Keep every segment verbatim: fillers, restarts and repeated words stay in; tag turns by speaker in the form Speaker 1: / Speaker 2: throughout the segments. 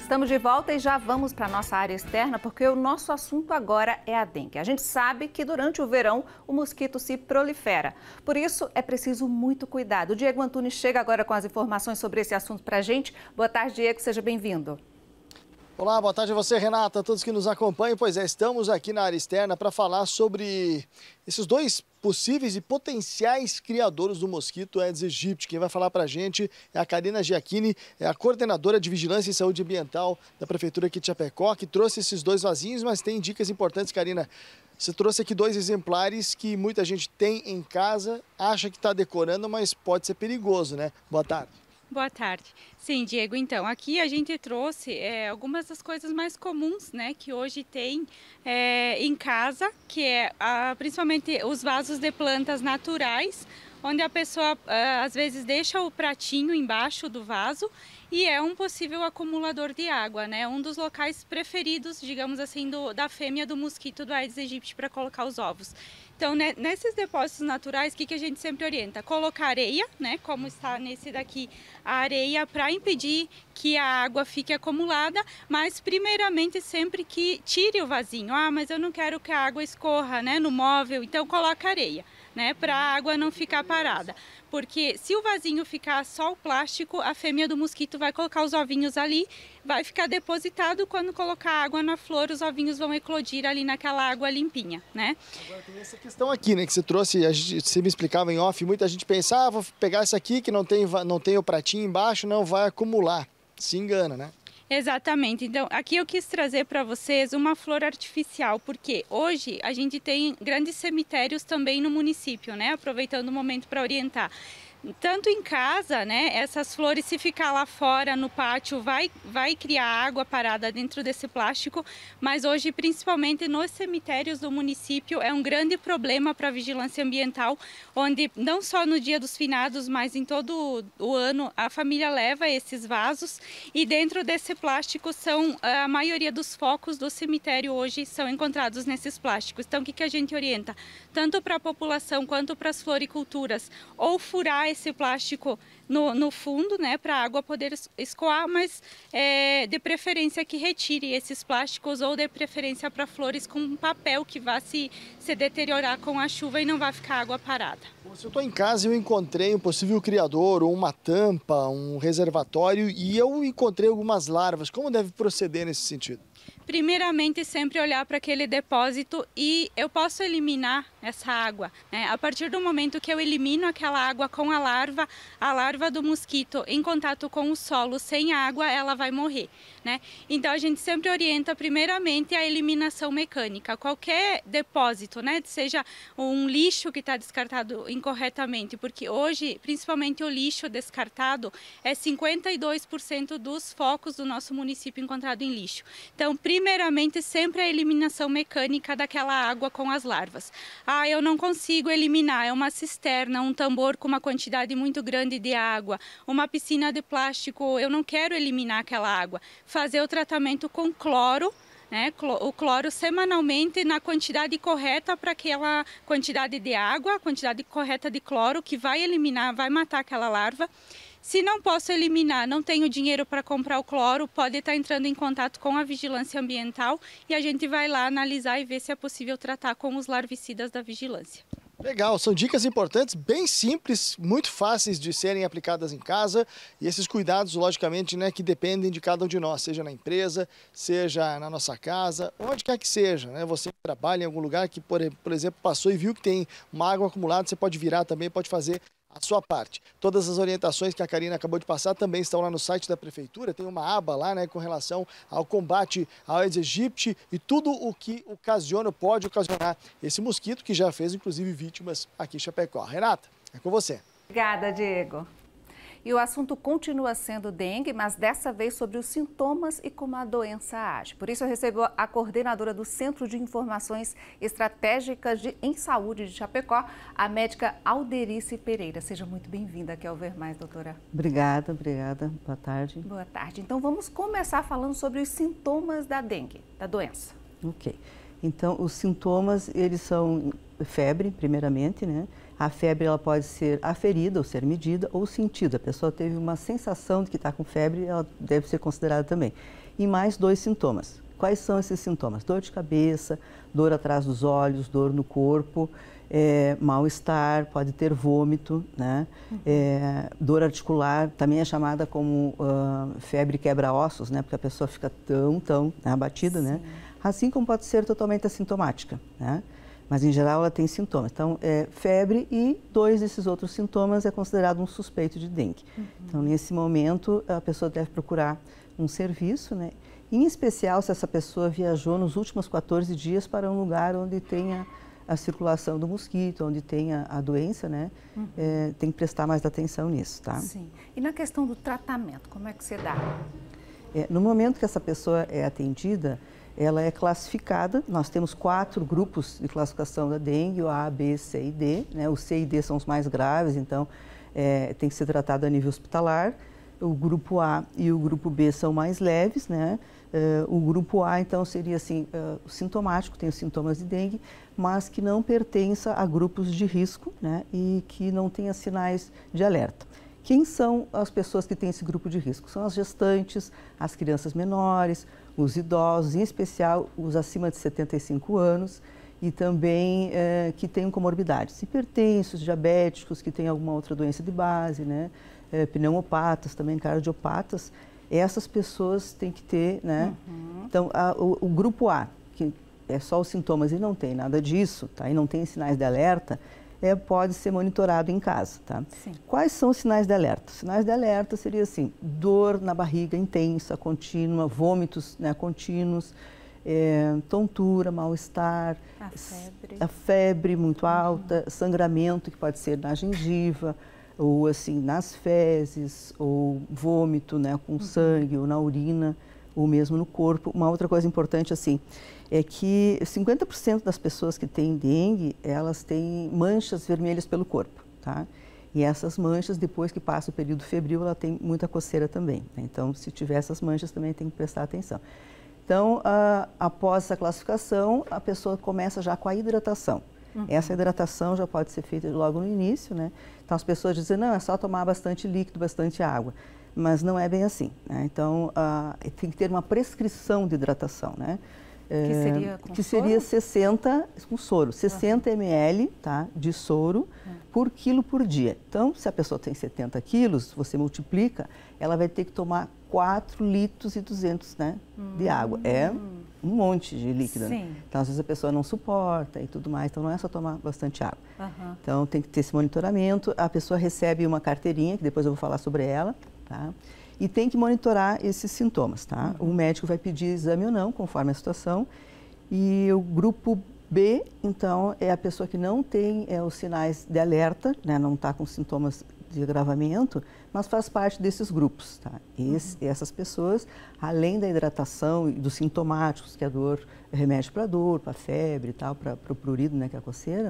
Speaker 1: Estamos de volta e já vamos para a nossa área externa, porque o nosso assunto agora é a dengue. A gente sabe que durante o verão o mosquito se prolifera. Por isso, é preciso muito cuidado. O Diego Antunes chega agora com as informações sobre esse assunto para a gente. Boa tarde, Diego. Seja bem-vindo.
Speaker 2: Olá, boa tarde a você, Renata, a todos que nos acompanham. Pois é, estamos aqui na área externa para falar sobre esses dois possíveis e potenciais criadores do mosquito Aedes aegypti. Quem vai falar para a gente é a Karina Giacchini, é a coordenadora de Vigilância e Saúde Ambiental da Prefeitura aqui de Chapecó, que trouxe esses dois vasinhos, mas tem dicas importantes, Karina. Você trouxe aqui dois exemplares que muita gente tem em casa, acha que está decorando, mas pode ser perigoso, né? Boa tarde.
Speaker 3: Boa tarde. Sim, Diego, então, aqui a gente trouxe é, algumas das coisas mais comuns, né, que hoje tem é, em casa, que é a, principalmente os vasos de plantas naturais, onde a pessoa a, às vezes deixa o pratinho embaixo do vaso e é um possível acumulador de água, né, um dos locais preferidos, digamos assim, do, da fêmea do mosquito do Aedes aegypti para colocar os ovos. Então, né, nesses depósitos naturais, o que, que a gente sempre orienta? Colocar areia, né, como está nesse daqui, a areia para impedir que a água fique acumulada, mas primeiramente sempre que tire o vasinho. Ah, mas eu não quero que a água escorra, né, no móvel, então coloca areia, né, para a água não ficar parada. Porque se o vasinho ficar só o plástico, a fêmea do mosquito vai colocar os ovinhos ali, vai ficar depositado, quando colocar água na flor, os ovinhos vão eclodir ali naquela água limpinha, né?
Speaker 2: Agora tem essa questão aqui, né, que você trouxe, a gente, você me explicava em off, muita gente pensa, ah, vou pegar essa aqui que não tem, não tem o pratinho embaixo, não vai acumular. Se engana, né?
Speaker 3: Exatamente. Então, aqui eu quis trazer para vocês uma flor artificial, porque hoje a gente tem grandes cemitérios também no município, né? Aproveitando o momento para orientar. Tanto em casa, né, essas flores, se ficar lá fora no pátio, vai, vai criar água parada dentro desse plástico, mas hoje, principalmente nos cemitérios do município, é um grande problema para a vigilância ambiental, onde não só no dia dos finados, mas em todo o ano, a família leva esses vasos e dentro desse plástico são, a maioria dos focos do cemitério hoje são encontrados nesses plásticos. Então, o que, que a gente orienta? Tanto para a população quanto para as floriculturas, ou furar esse plástico no, no fundo, né, para a água poder escoar, mas é, de preferência que retire esses plásticos, ou de preferência para flores com papel que vá se, se deteriorar com a chuva e não vai ficar água parada.
Speaker 2: Se eu estou em casa e eu encontrei um possível criador, ou uma tampa, um reservatório, e eu encontrei algumas larvas, como deve proceder nesse sentido?
Speaker 3: Primeiramente, sempre olhar para aquele depósito e eu posso eliminar essa água, né? A partir do momento que eu elimino aquela água com a larva, a larva do mosquito em contato com o solo sem água, ela vai morrer, né? Então a gente sempre orienta primeiramente a eliminação mecânica. Qualquer depósito, né? Seja um lixo que está descartado incorretamente, porque hoje, principalmente o lixo descartado, é cinquenta e dois por cento dos focos do nosso município encontrado em lixo. Então, primeiramente, sempre a eliminação mecânica daquela água com as larvas. Ah, eu não consigo eliminar, é uma cisterna, um tambor com uma quantidade muito grande de água, uma piscina de plástico, eu não quero eliminar aquela água. Fazer o tratamento com cloro, né? O cloro semanalmente na quantidade correta para aquela quantidade de água, a quantidade correta de cloro que vai eliminar, vai matar aquela larva. Se não posso eliminar, não tenho dinheiro para comprar o cloro, pode estar entrando em contato com a vigilância ambiental e a gente vai lá analisar e ver se é possível tratar com os larvicidas da vigilância.
Speaker 2: Legal, são dicas importantes, bem simples, muito fáceis de serem aplicadas em casa, e esses cuidados, logicamente, né, que dependem de cada um de nós, seja na empresa, seja na nossa casa, onde quer que seja, né? Você que trabalha em algum lugar que, por, por exemplo, passou e viu que tem uma água acumulada, você pode virar também, pode fazer a sua parte. Todas as orientações que a Karina acabou de passar também estão lá no site da Prefeitura, tem uma aba lá, né, com relação ao combate ao Aedes aegypti e tudo o que ocasiona, pode ocasionar esse mosquito, que já fez, inclusive, vítimas aqui em Chapecó. Renata, é com você.
Speaker 1: Obrigada, Diego. E o assunto continua sendo dengue, mas dessa vez sobre os sintomas e como a doença age. Por isso eu recebo a coordenadora do Centro de Informações Estratégicas de, em Saúde de Chapecó, a médica Alderice Pereira. Seja muito bem-vinda aqui ao Ver Mais, doutora.
Speaker 4: Obrigada, obrigada. Boa tarde.
Speaker 1: Boa tarde. Então vamos começar falando sobre os sintomas da dengue, da doença.
Speaker 4: Ok. Então os sintomas, eles são febre, primeiramente, né? A febre ela pode ser aferida ou ser medida ou sentida. A pessoa teve uma sensação de que está com febre, ela deve ser considerada também. e mais dois sintomas. Quais são esses sintomas? Dor de cabeça, dor atrás dos olhos, dor no corpo, é, mal-estar, pode ter vômito, né? Uhum. É, dor articular, também é chamada como uh, febre quebra-ossos, né? Porque a pessoa fica tão, tão abatida, né? Assim como pode ser totalmente assintomática, né? Mas em geral ela tem sintomas. Então, é, febre e dois desses outros sintomas é considerado um suspeito de dengue. Uhum. Então, nesse momento, a pessoa deve procurar um serviço, né? Em especial se essa pessoa viajou nos últimos quatorze dias para um lugar onde tenha a circulação do mosquito, onde tenha a doença, né? Uhum. É, tem que prestar mais atenção nisso, tá?
Speaker 1: Sim. E na questão do tratamento, como é que você dá?
Speaker 4: É, no momento que essa pessoa é atendida, ela é classificada. Nós temos quatro grupos de classificação da dengue, o A, B, C e D, né? O C e D são os mais graves, então é, tem que ser tratado a nível hospitalar. O grupo A e o grupo B são mais leves, né? Uh, o grupo A, então, seria assim, uh, sintomático, tem os sintomas de dengue, mas que não pertença a grupos de risco, né? E que não tenha sinais de alerta. Quem são as pessoas que têm esse grupo de risco? São as gestantes, as crianças menores, os idosos, em especial os acima de setenta e cinco anos, e também uh, que tenham comorbidades, hipertensos, diabéticos, que têm alguma outra doença de base, né? Uh, pneumopatas, também cardiopatas. Essas pessoas têm que ter, né? Uhum. Então, a, o, o grupo A, que é só os sintomas e não tem nada disso, tá? E não tem sinais de alerta, é, pode ser monitorado em casa, tá? Sim. Quais são os sinais de alerta? Sinais de alerta seria assim, dor na barriga intensa, contínua, vômitos, né, contínuos, é, tontura, mal-estar,
Speaker 1: a febre.
Speaker 4: a febre muito alta, uhum. Sangramento que pode ser na gengiva, ou assim, nas fezes, ou vômito, né, com uhum. sangue, ou na urina, ou mesmo no corpo. Uma outra coisa importante, assim, é que cinquenta por cento das pessoas que têm dengue, elas têm manchas vermelhas pelo corpo, tá? E essas manchas, depois que passa o período febril, ela tem muita coceira também, né? Então, se tiver essas manchas, também tem que prestar atenção. Então, a, após essa classificação, a pessoa começa já com a hidratação. Uhum. Essa hidratação já pode ser feita logo no início, né? Então, as pessoas dizem, não, é só tomar bastante líquido, bastante água. Mas não é bem assim, né? Então, uh, tem que ter uma prescrição de hidratação, né?
Speaker 1: Que seria com
Speaker 4: que
Speaker 1: soro?
Speaker 4: seria sessenta, com soro, sessenta mililitros, tá, de soro uhum. por quilo por dia. Então, se a pessoa tem setenta quilos, você multiplica, ela vai ter que tomar quatro litros e duzentos, né, hum. de água. É um monte de líquido. Sim. Né? Então, às vezes a pessoa não suporta e tudo mais, então não é só tomar bastante água. Uhum. Então, tem que ter esse monitoramento. A pessoa recebe uma carteirinha, que depois eu vou falar sobre ela, tá? E tem que monitorar esses sintomas, tá? Uhum. O médico vai pedir exame ou não, conforme a situação. E o grupo B, então, é a pessoa que não tem é, os sinais de alerta, né? Não está com sintomas de agravamento, mas faz parte desses grupos, tá? Esse, uhum. Essas pessoas, além da hidratação e dos sintomáticos, que é a dor, remédio para dor, para febre e tal, para o prurido, né? Que é a coceira,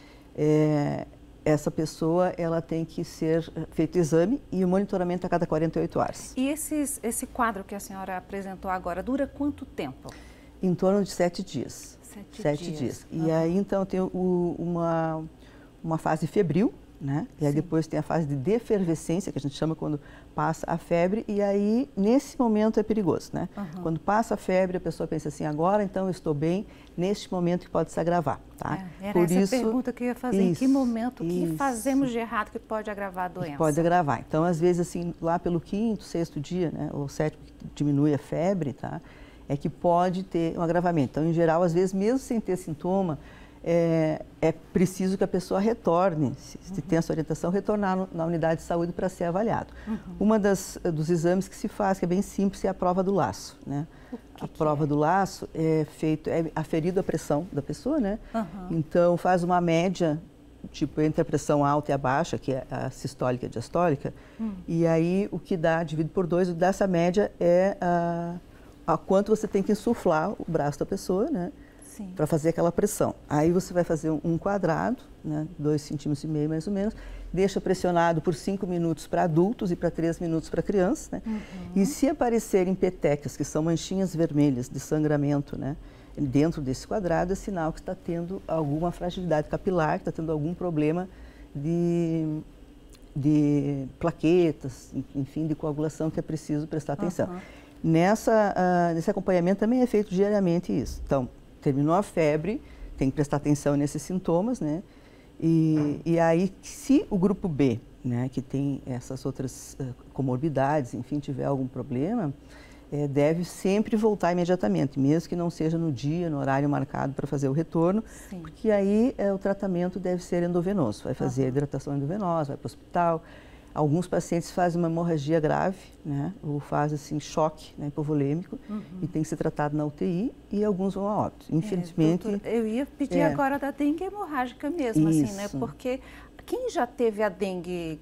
Speaker 4: é... essa pessoa, ela tem que ser feito exame e o monitoramento a cada quarenta e oito horas.
Speaker 1: E esses, esse quadro que a senhora apresentou agora, dura quanto tempo?
Speaker 4: Em torno de sete dias.
Speaker 1: Sete,
Speaker 4: sete
Speaker 1: dias.
Speaker 4: dias. E
Speaker 1: uhum.
Speaker 4: aí, então, tem o, uma, uma fase febril, né? E aí Sim. depois tem a fase de defervescência, que a gente chama quando passa a febre, e aí, nesse momento, é perigoso, né? Uhum. Quando passa a febre, a pessoa pensa assim, agora, então, eu estou bem, neste momento que pode se agravar, tá?
Speaker 1: É, era
Speaker 4: Por
Speaker 1: essa
Speaker 4: isso,
Speaker 1: pergunta que eu ia fazer, isso, em que momento, o que fazemos de errado que pode agravar a doença?
Speaker 4: Pode agravar. Então, às vezes, assim, lá pelo quinto, sexto dia, né, ou sétimo, que diminui a febre, tá? É que pode ter um agravamento. Então, em geral, às vezes, mesmo sem ter sintoma, É, é preciso que a pessoa retorne, se, se uhum. tem essa orientação, retornar no, na unidade de saúde para ser avaliado. Uhum. Uma das dos exames que se faz, que é bem simples, é a prova do laço, né? Que a que prova é? do laço é feito, é aferido a pressão da pessoa, né? Uhum. Então, faz uma média, tipo, entre a pressão alta e a baixa, que é a sistólica e a diastólica, uhum. e aí o que dá, dividido por dois, o que dá essa média é a, a quanto você tem que insuflar o braço da pessoa, né? Para fazer aquela pressão. Aí você vai fazer um quadrado, né, dois centímetros e meio mais ou menos, deixa pressionado por cinco minutos para adultos e para três minutos para crianças, né? Uhum. E se aparecerem petecas, que são manchinhas vermelhas de sangramento, né, dentro desse quadrado, é sinal que está tendo alguma fragilidade capilar, que está tendo algum problema de, de plaquetas, enfim, de coagulação que é preciso prestar atenção. Uhum. Nessa, uh, nesse acompanhamento também é feito diariamente isso. Então, terminou a febre, tem que prestar atenção nesses sintomas, né? E, e aí, se o grupo B, né, que tem essas outras uh, comorbidades, enfim, tiver algum problema, é, deve sempre voltar imediatamente, mesmo que não seja no dia, no horário marcado para fazer o retorno, Sim. porque aí é, o tratamento deve ser endovenoso, vai fazer uhum. hidratação endovenosa, vai para o hospital. Alguns pacientes fazem uma hemorragia grave, né, ou fazem assim, choque, né, hipovolêmico, uhum. e tem que ser tratado na U T I, e alguns vão a óbito. Infelizmente...
Speaker 1: É, doutor, eu ia pedir é, agora da dengue hemorrágica mesmo, isso. assim, né, porque quem já teve a dengue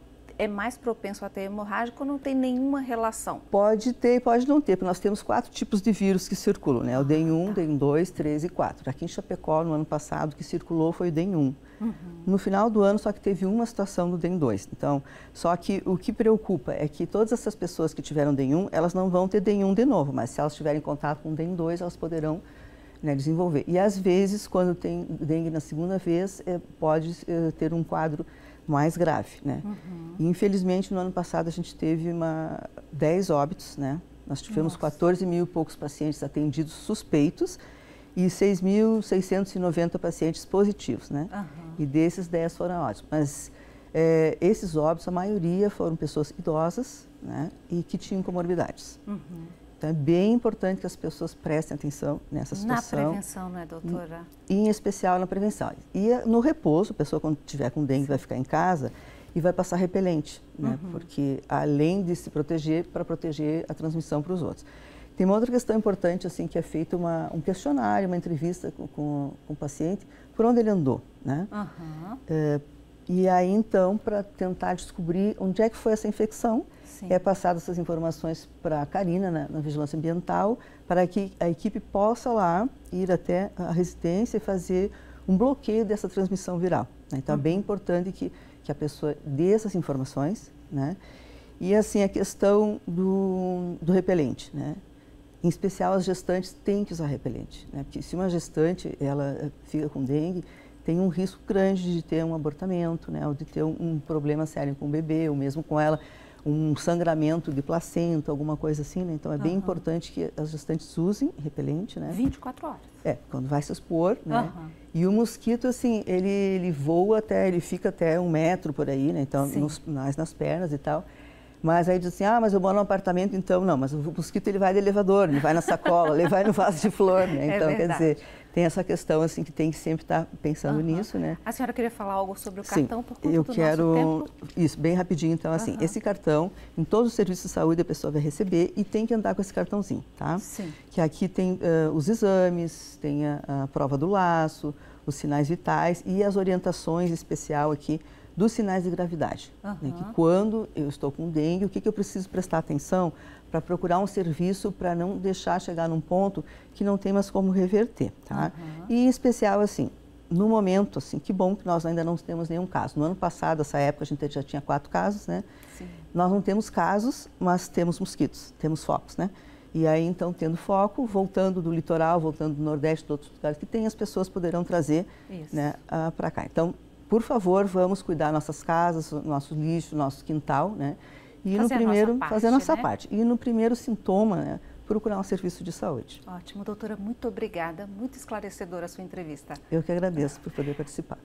Speaker 1: é mais propenso a ter hemorrágico ou não tem nenhuma relação?
Speaker 4: Pode ter e pode não ter, porque nós temos quatro tipos de vírus que circulam, né, o D E N um, tá. D E N dois, três e quatro. Aqui em Chapecó, no ano passado, o que circulou foi o D E N um. Uhum. No final do ano, só que teve uma situação do D E N dois. Então, só que o que preocupa é que todas essas pessoas que tiveram D E N um, elas não vão ter D E N um de novo, mas se elas tiverem contato com D E N dois, elas poderão, né, desenvolver. E às vezes, quando tem dengue na segunda vez, é, pode é, ter um quadro mais grave, né? Uhum. E, infelizmente, no ano passado a gente teve uma, dez óbitos, né? Nós tivemos Nossa. quatorze mil e poucos pacientes atendidos suspeitos e seis mil seiscentos e noventa pacientes positivos, né? Uhum. E desses, dez foram óbitos. Mas é, esses óbitos, a maioria foram pessoas idosas, né? E que tinham comorbidades. Uhum. Então, é bem importante que as pessoas prestem atenção nessa situação.
Speaker 1: Na prevenção, não é, doutora?
Speaker 4: Em especial na prevenção. E no repouso, a pessoa quando tiver com dengue vai ficar em casa e vai passar repelente, né? Uhum. Porque além de se proteger, para proteger a transmissão para os outros. Tem uma outra questão importante, assim, que é feito uma, um questionário, uma entrevista com, com, com o paciente, por onde ele andou, né? Uhum. É, e aí, então, para tentar descobrir onde é que foi essa infecção, Sim. é passado essas informações para a Carina, na, na Vigilância Ambiental, para que a equipe possa lá ir até a residência e fazer um bloqueio dessa transmissão viral, né? Então, uhum. é bem importante que, que a pessoa dê essas informações, né? E, assim, a questão do, do repelente, né? Em especial, as gestantes têm que usar repelente, né? Porque se uma gestante, ela fica com dengue, tem um risco grande de ter um abortamento, né? Ou de ter um, um problema sério com o bebê, ou mesmo com ela, um sangramento de placenta, alguma coisa assim, né? Então, é bem uhum. importante que as gestantes usem repelente, né?
Speaker 1: vinte e quatro horas.
Speaker 4: É, quando vai se expor, né?
Speaker 1: Uhum.
Speaker 4: E o mosquito, assim, ele, ele voa até, ele fica até um metro por aí, né? Então, nos, nas, nas pernas e tal. Mas aí diz assim, ah, mas eu moro num apartamento, então não, mas o mosquito ele vai de elevador, ele vai na sacola, ele vai no vaso de flor, né? Então, é quer dizer, tem essa questão assim que tem que sempre estar pensando uhum. nisso, né?
Speaker 1: A senhora queria falar algo sobre o cartão
Speaker 4: Sim,
Speaker 1: por conta
Speaker 4: eu
Speaker 1: do
Speaker 4: quero
Speaker 1: nosso tempo?
Speaker 4: Isso, bem rapidinho, então assim, uhum. esse cartão, em todos os serviços de saúde a pessoa vai receber e tem que andar com esse cartãozinho, tá? Sim. Que aqui tem uh, os exames, tem a, a prova do laço, os sinais vitais e as orientações especial aqui dos sinais de gravidade. Uhum. Né? Que quando eu estou com dengue, o que, que eu preciso prestar atenção para procurar um serviço para não deixar chegar num ponto que não tem mais como reverter, tá? Uhum. E em especial, assim, no momento, assim, que bom que nós ainda não temos nenhum caso. No ano passado, essa época, a gente já tinha quatro casos, né? Sim. Nós não temos casos, mas temos mosquitos, temos focos, né? E aí, então, tendo foco, voltando do litoral, voltando do Nordeste, de outros lugares que tem, as pessoas poderão trazer, né, uh, para cá. Então, por favor, vamos cuidar nossas casas, nosso lixo, nosso quintal, né? E fazer no primeiro, a parte, fazer a nossa né? parte. E no primeiro sintoma, né, procurar um serviço de saúde.
Speaker 1: Ótimo, doutora, muito obrigada, muito esclarecedora a sua entrevista.
Speaker 4: Eu que agradeço por poder participar.